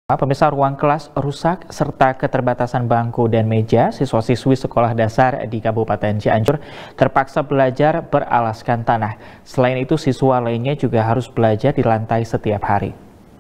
Pemirsa, ruang kelas rusak serta keterbatasan bangku dan meja, siswa-siswi sekolah dasar di Kabupaten Cianjur terpaksa belajar beralaskan tanah. Selain itu, siswa lainnya juga harus belajar di lantai setiap hari.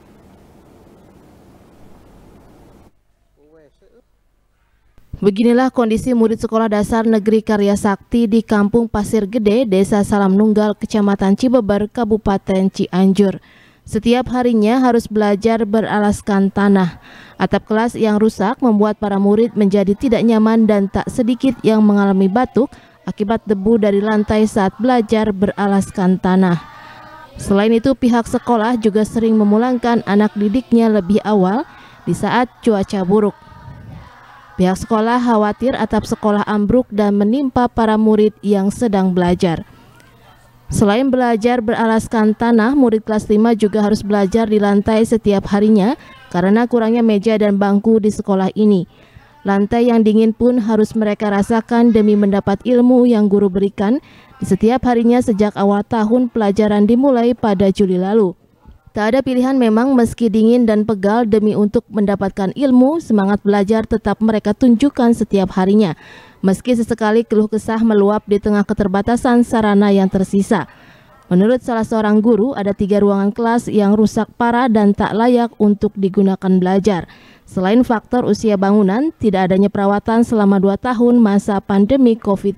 Beginilah kondisi murid sekolah dasar negeri Karya Sakti di Kampung Pasir Gede, Desa Salam Nunggal, Kecamatan Cibeber, Kabupaten Cianjur. Setiap harinya harus belajar beralaskan tanah. Atap kelas yang rusak membuat para murid menjadi tidak nyaman dan tak sedikit yang mengalami batuk akibat debu dari lantai saat belajar beralaskan tanah. Selain itu, pihak sekolah juga sering memulangkan anak didiknya lebih awal di saat cuaca buruk. Pihak sekolah khawatir atap sekolah ambruk dan menimpa para murid yang sedang belajar. Selain belajar beralaskan tanah, murid kelas 5 juga harus belajar di lantai setiap harinya karena kurangnya meja dan bangku di sekolah ini. Lantai yang dingin pun harus mereka rasakan demi mendapat ilmu yang guru berikan di setiap harinya sejak awal tahun pelajaran dimulai pada Juli lalu. Tak ada pilihan memang, meski dingin dan pegal, demi untuk mendapatkan ilmu, semangat belajar tetap mereka tunjukkan setiap harinya. Meski sesekali keluh kesah meluap di tengah keterbatasan sarana yang tersisa. Menurut salah seorang guru, ada 3 ruangan kelas yang rusak parah dan tak layak untuk digunakan belajar. Selain faktor usia bangunan, tidak adanya perawatan selama 2 tahun masa pandemi COVID.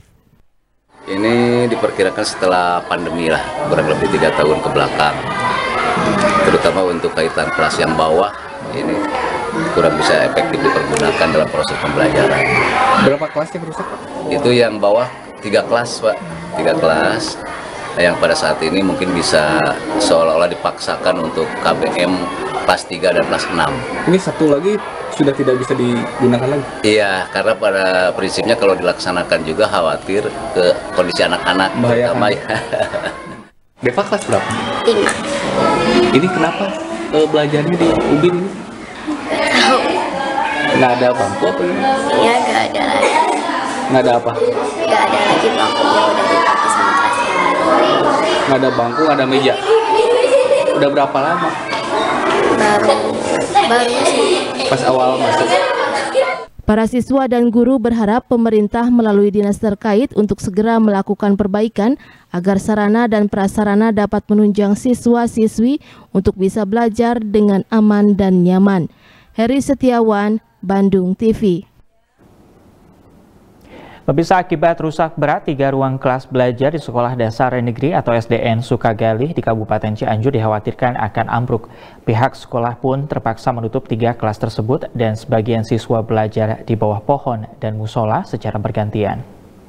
Ini diperkirakan setelah pandemi lah, kurang lebih 3 tahun ke belakang. Terutama untuk kaitan kelas yang bawah, ini kurang bisa efektif dipergunakan dalam proses pembelajaran. Berapa kelas yang rusak, Pak? Itu yang bawah 3 kelas, Pak. 3 kelas yang pada saat ini mungkin bisa seolah-olah dipaksakan untuk KBM kelas 3 dan kelas 6. Ini satu lagi sudah tidak bisa digunakan lagi? Iya, karena pada prinsipnya kalau dilaksanakan juga khawatir ke kondisi anak-anak. Bahaya. Deva kelas berapa? 5. Ini kenapa belajarnya di Ubin ini? Nggak ada bangku apa ini? Iya, nggak ada lagi. Nggak ada apa? Nggak ada lagi bangkunya, udah dipakai sama kelas yang lain. Nggak ada bangku, nggak ada meja. Udah berapa lama? Baru sih. Pas awal masuk. Para siswa dan guru berharap pemerintah melalui dinas terkait untuk segera melakukan perbaikan agar sarana dan prasarana dapat menunjang siswa-siswi untuk bisa belajar dengan aman dan nyaman. Heri Setiawan, Bandung TV. Pemirsa, akibat rusak berat 3 ruang kelas belajar di Sekolah Dasar Negeri atau SDN Sukagali di Kabupaten Cianjur dikhawatirkan akan ambruk. Pihak sekolah pun terpaksa menutup 3 kelas tersebut dan sebagian siswa belajar di bawah pohon dan musola secara bergantian.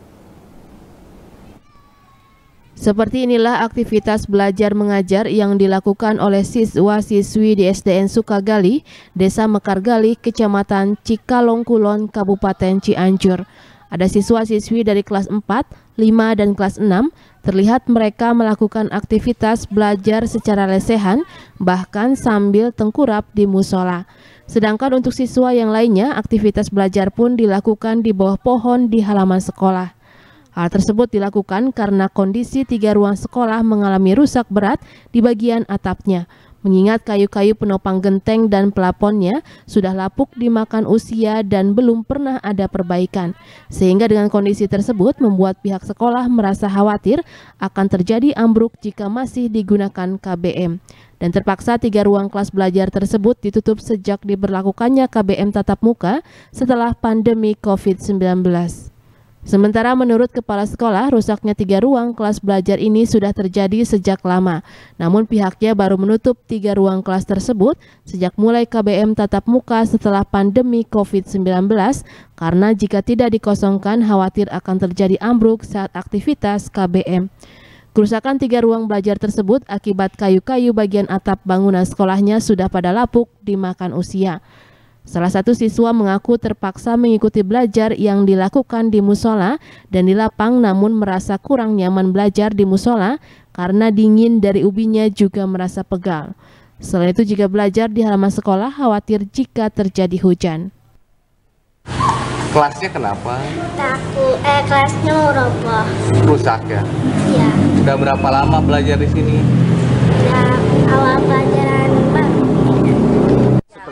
Seperti inilah aktivitas belajar mengajar yang dilakukan oleh siswa-siswi di SDN Sukagali, Desa Mekargali, Kecamatan Cikalongkulon, Kabupaten Cianjur. Ada siswa-siswi dari kelas 4, 5, dan kelas 6, terlihat mereka melakukan aktivitas belajar secara lesehan, bahkan sambil tengkurap di musola. Sedangkan untuk siswa yang lainnya, aktivitas belajar pun dilakukan di bawah pohon di halaman sekolah. Hal tersebut dilakukan karena kondisi 3 ruang sekolah mengalami rusak berat di bagian atapnya. Mengingat kayu-kayu penopang genteng dan pelaponnya sudah lapuk dimakan usia dan belum pernah ada perbaikan. Sehingga dengan kondisi tersebut membuat pihak sekolah merasa khawatir akan terjadi ambruk jika masih digunakan KBM. Dan terpaksa 3 ruang kelas belajar tersebut ditutup sejak diberlakukannya KBM tatap muka setelah pandemi COVID-19. Sementara menurut kepala sekolah, rusaknya 3 ruang kelas belajar ini sudah terjadi sejak lama. Namun pihaknya baru menutup 3 ruang kelas tersebut sejak mulai KBM tatap muka setelah pandemi COVID-19 karena jika tidak dikosongkan khawatir akan terjadi ambruk saat aktivitas KBM. Kerusakan 3 ruang belajar tersebut akibat kayu-kayu bagian atap bangunan sekolahnya sudah pada lapuk dimakan usia. Salah satu siswa mengaku terpaksa mengikuti belajar yang dilakukan di musola dan di lapang, namun merasa kurang nyaman belajar di musola karena dingin dari ubinya juga merasa pegal. Selain itu jika belajar di halaman sekolah khawatir jika terjadi hujan. Kelasnya kenapa? Kelasnya roboh. Rusak ya? Iya. Udah berapa lama belajar di sini? Awal pelajaran baru. Seperti ini.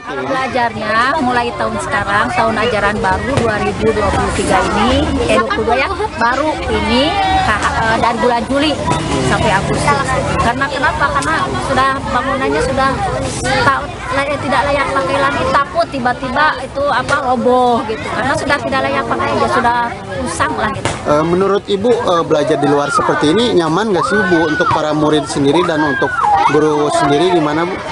belajarnya mulai tahun sekarang, tahun ajaran baru 2023 ini, 22 ya, baru ini dari bulan Juli sampai Agustus. Karena kenapa? Karena sudah bangunannya sudah tidak layak pakai lagi, takut tiba-tiba itu roboh gitu. Karena sudah tidak layak pakai, ya sudah usang lah gitu. Menurut Ibu belajar di luar seperti ini nyaman nggak sih Bu untuk para murid sendiri dan untuk guru sendiri gimana Bu?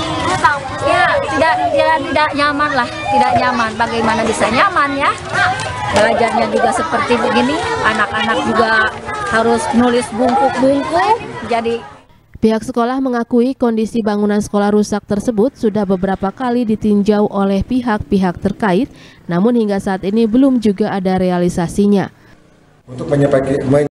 Ya tidak nyaman lah, tidak nyaman. Bagaimana bisa nyaman ya? Belajarnya juga seperti begini, anak-anak juga harus nulis bungkuk-bungkuk. Jadi pihak sekolah mengakui kondisi bangunan sekolah rusak tersebut sudah beberapa kali ditinjau oleh pihak-pihak terkait, namun hingga saat ini belum juga ada realisasinya. Untuk menyampaikan